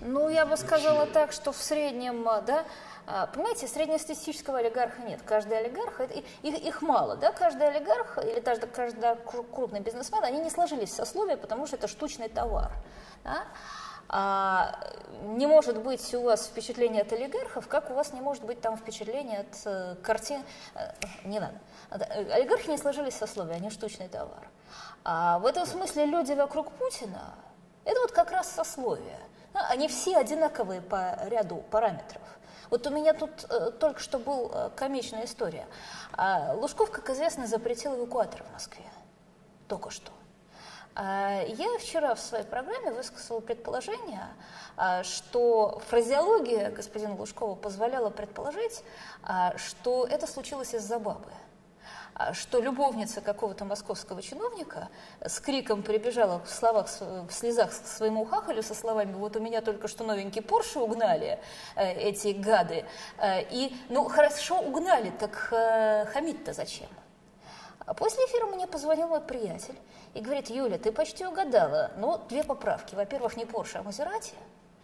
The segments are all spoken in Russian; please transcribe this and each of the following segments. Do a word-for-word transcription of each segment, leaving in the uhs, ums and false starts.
Ну, я бы сказала так, что в среднем, да, понимаете, среднестатистического олигарха нет. Каждый олигарх, их, их мало, да, каждый олигарх или даже каждый крупный бизнесмен, они не сложились в сословие, потому что это штучный товар. Да? А, не может быть у вас впечатление от олигархов, как у вас не может быть там впечатление от э, картин. Э, не надо. Олигархи не сложились в сословие, они штучный товар. А в этом смысле люди вокруг Путина – это вот как раз сословие. Они все одинаковые по ряду параметров. Вот у меня тут э, только что была э, комичная история. А Лужков, как известно, запретил эвакуатор в Москве. Только что. А я вчера в своей программе высказала предположение, а, что фразеология господина Лужкова позволяла предположить, а, что это случилось из-за бабы. Что любовница какого-то московского чиновника с криком прибежала в, словах, в слезах к своему хахалю со словами: вот у меня только что новенький Порше угнали э, эти гады. Э, и, ну, хорошо угнали, так э, хамить-то зачем? А после эфира мне позвонил мой приятель и говорит: Юля, ты почти угадала, но две поправки. Во-первых, не Порше, а Мазерати.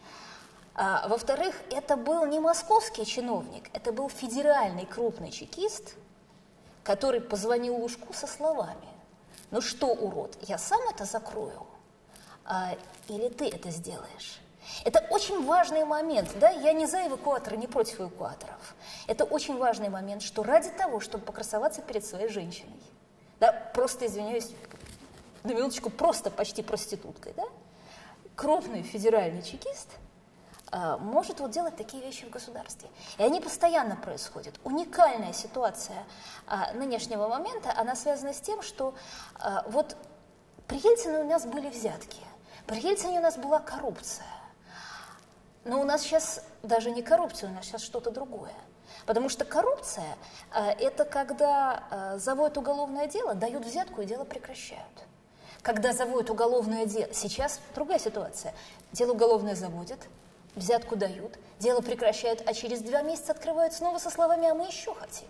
А, во-вторых, это был не московский чиновник, это был федеральный крупный чекист, который позвонил Лужку со словами: ну что, урод, я сам это закрою? А, или ты это сделаешь? Это очень важный момент, да, я не за эвакуаторы, не против эвакуаторов. Это очень важный момент, что ради того, чтобы покрасоваться перед своей женщиной, да, просто, извиняюсь, на минуточку, просто почти проституткой, да, крупный федеральный чекист может вот делать такие вещи в государстве. И они постоянно происходят. Уникальная ситуация а, нынешнего момента, она связана с тем, что а, вот при Ельцине у нас были взятки, при Ельцине у нас была коррупция. Но у нас сейчас даже не коррупция, у нас сейчас что-то другое. Потому что коррупция а, это когда а, заводят уголовное дело, дают взятку и дело прекращают. Когда заводят уголовное дело, сейчас другая ситуация. Дело уголовное заводят, взятку дают, дело прекращают, а через два месяца открывают снова со словами: а мы еще хотим.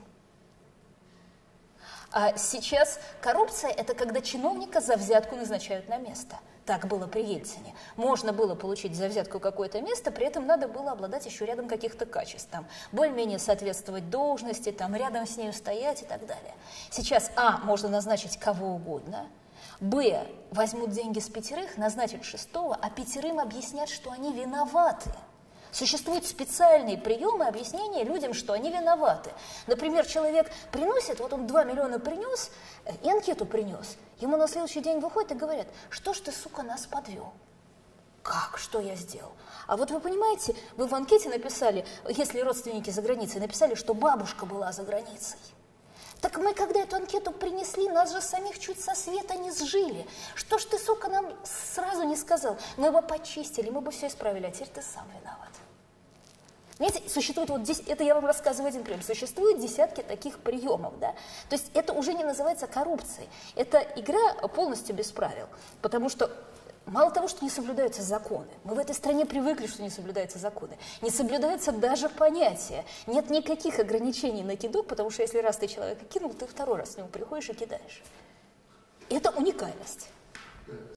А сейчас коррупция – это когда чиновника за взятку назначают на место. Так было при Ельцине. Можно было получить за взятку какое-то место, при этом надо было обладать еще рядом каких-то качеств. Там, более-менее соответствовать должности, там, рядом с нею стоять и так далее. Сейчас, а, можно назначить кого угодно, б, возьмут деньги с пятерых, назначат шестого, а пятерым объяснят, что они виноваты. Существуют специальные приемы объяснения людям, что они виноваты. Например, человек приносит, вот он два миллиона принес и анкету принес. Ему на следующий день выходит и говорят: что ж ты, сука, нас подвел? Как? Что я сделал? А вот вы понимаете, вы в анкете написали, если родственники за границей, написали, что бабушка была за границей. Так мы, когда эту анкету принесли, нас же самих чуть со света не сжили. Что ж ты, сука, нам сразу не сказал? Мы бы почистили, мы бы все исправили, а теперь ты сам виноват. Понимаете, существует вот здесь, это я вам рассказываю один пример, существуют десятки таких приемов, да? То есть это уже не называется коррупцией, это игра полностью без правил, потому что мало того, что не соблюдаются законы, мы в этой стране привыкли, что не соблюдаются законы, не соблюдаются даже понятия, нет никаких ограничений на кидок, потому что если раз ты человека кинул, ты второй раз к нему приходишь и кидаешь. Это уникальность.